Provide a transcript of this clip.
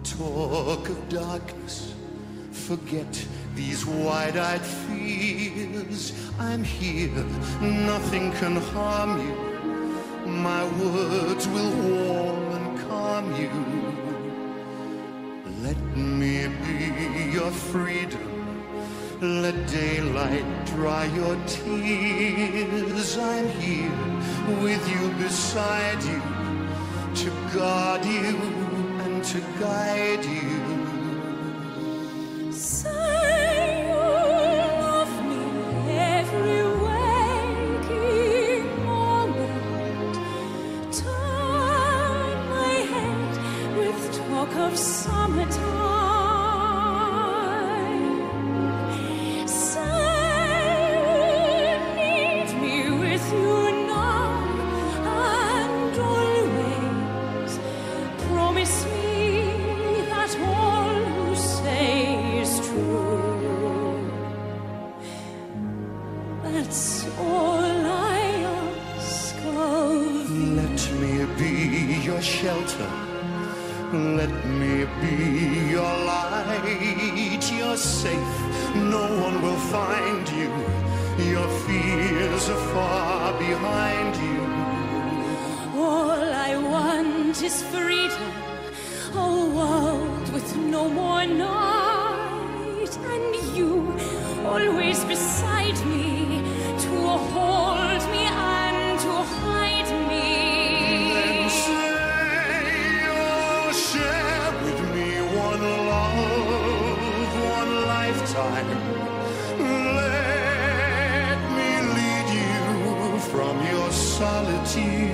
talk of darkness, forget these wide-eyed fears. I'm here, nothing can harm you. My words will warm and calm you. Let me be your freedom. Let daylight dry your tears. I'm here with you, beside you, to guard you and to guide you. Say you love me every waking moment. Turn my head with talk of summertime. That's all I ask of you. Let me be your shelter. Let me be your light. You're safe, no one will find you. Your fears are far behind you. All I want is freedom, a world with no more night, and you always beside me, to hold me and to hide me. Then say you'll share with me one love, one lifetime. Let me lead you from your solitude.